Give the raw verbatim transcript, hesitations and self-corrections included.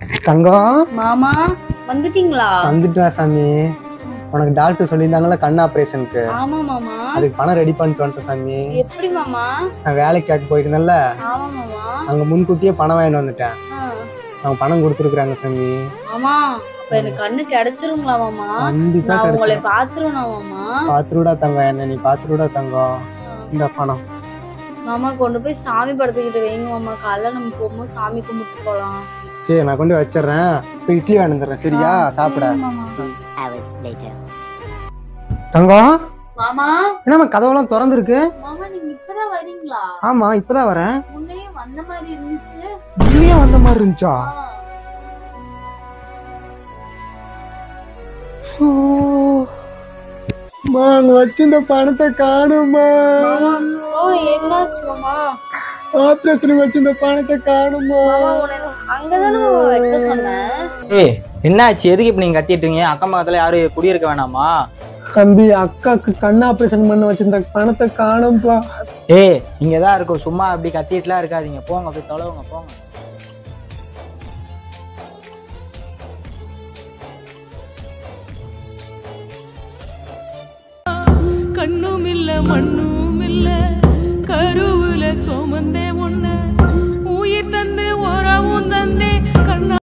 தங்கம் மாமா வந்துட்டீங்களா? வந்துட்டேன் சாமி. உனக்கு டாக்டர் சொல்லியிருந்தாங்கல்ல கண் ஆபரேஷனுக்கு. ஆமா மாமா. அதுக்கு பணம் ரெடி பண்ணிட்டு வந்துட்டேன் சாமி. எப்படி மாமா? நான் வேலைக்கு போயிருந்தேன்ல. ஆமா மாமா. அங்க முன்கூட்டியே பணம் வாங்கிட்டு வந்துட்டேன். அவங்க பணம் கொடுத்துருக்காங்க சாமி. ஆமா அப்ப எனக்கு கண்ணு கிடைச்சிருங்களா மாமா? கண்டிப்பா நான் உங்களை கிடைச்சிரும். பாத்துருவேனா மாமா? பாத்துருடா தங்கம், என்ன நீ பாத்துருடா தங்கம். இந்த பணம் மாமா கொண்டு போய் சாமி படத்துக்கிட்ட வைங்க மாமா. காலைல நம்ம போகும்போது சாமி கும்பிட்டு போலாம். சரி நான் கொண்டு வச்சிடறேன். போய் இட்லி வாங்கிடுறேன். சரியா? சாப்பிட. தங்கம் மாமா. என்னம்மா கதவெல்லாம் திறந்துருக்கு? மாமா நீங்க இப்பதான் வரீங்களா? ஆமா இப்பதான் வரேன். முன்னையே வந்த மாதிரி இருந்துச்சு. முன்னையே வந்த மாதிரி இருந்துச்சா? வச்சிருந்த பணத்தை காணுமா? என்னாச்சு மாமா? ஆபரேஷன் வச்சிருந்த பணத்தை காணுமா? அங்கதானே வைக்க சொன்னேன். ஏய் என்னாச்சு? எதுக்கு இப்ப நீங்க கத்திட்டு இருக்கீங்க? அக்கம் பக்கத்துல யாரும் குடியிருக்க வேணாமா? தம்பி அக்காக்கு கண் ஆபரேஷன் பண்ண வச்சிருந்த பணத்தை காணும்பா. ஏய் இங்கதான் இருக்கும், சும்மா அப்படி கத்திட்டுலாம் இருக்காதீங்க. போங்க போய் தொலைவுங்க போங்க. கண்ணும் இல்ல மண்ணும் இல்ல கருவுல சோமந்தே ஒண்ணு உயிர் தந்து உறவும் தந்தே கண்ணா